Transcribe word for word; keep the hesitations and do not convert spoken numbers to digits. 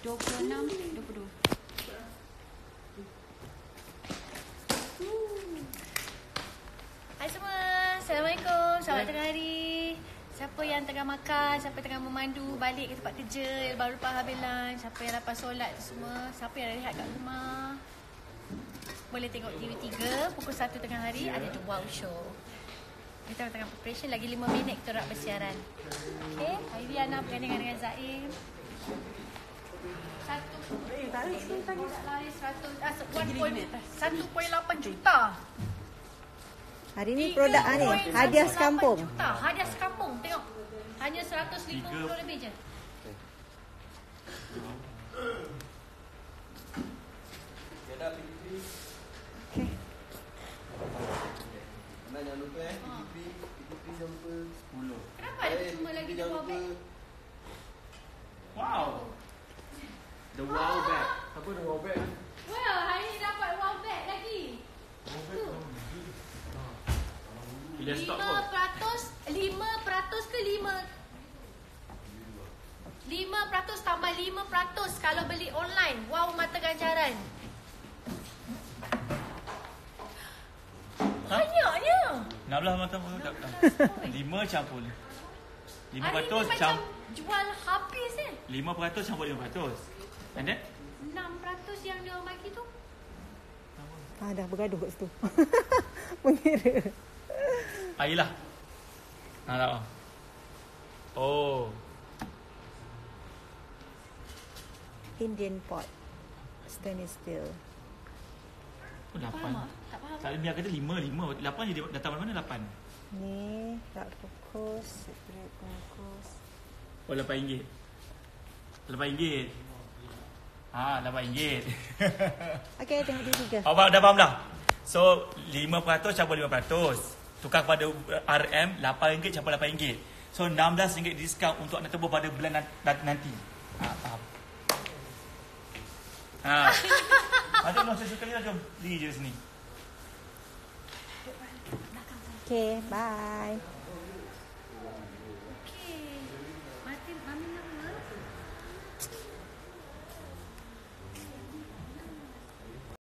dua puluh enam, dua puluh dua. Hai semua, Assalamualaikum. Selamat tengah hari. Siapa yang tengah makan, siapa yang tengah memandu balik ke tempat kerja, yang baru lepas habis lunch, siapa yang lepas solat semua, siapa yang rehat kat rumah, boleh tengok T V tiga pukul satu tengah hari ada The Wow Show. Kita tengah preparation, lagi lima minit kita nak bersiaran. Okay, hari ni Ana bergandingan dengan Zaim. Satu Eh, tarik sini tadi tak lari seratus ah, satu perpuluhan lapan juta. Hari ni produk ni hadiah sekampung. Juta. Hadiah sekampung. Tengok. Hanya seratus lima puluh lebih je. Okey. Mana jangan lupa eh, P P P, P P jangan lupa sepuluh. Kenapa ada cuma lagi dua wow bag? Wow. The wow bag. Apa the wow bag? Wah, hari ni dapat wow bag lagi. Bila stop lima peratus, lima peratus ke lima? lima peratus tambah lima peratus kalau beli online. Wow, mata ganjaran. Banyaknya. enam belas mata tak. lima campur. lima peratus macam campur. jual habis eh. lima peratus campur lima peratus. And then? enam peratus yang dia bagi tu. Ah, dah bergaduh kat situ. Mengira. Ayolah. Ha tak. Oh. Indian pot. Stainless steel. Oh, lapan. Faham tak? Tak faham. Tak ada biar kata lima, lima. lapan je datang mana-mana lapan. Ni tak fokus, separate fokus. Oh, lapan ringgit. lapan ringgit. Ha, lapan ringgit. Okey, tengok dia tiga. Awak dah faham dah? So, lima peratus campur lima peratus. Tukar kepada R M, lapan ringgit campur lapan ringgit. So, enam belas ringgit diskaun untuk anda tebus pada bulan nanti. Ha, faham. Ha. Ada nak saya sekali lah, jom. Diri je sini. Okey, bye.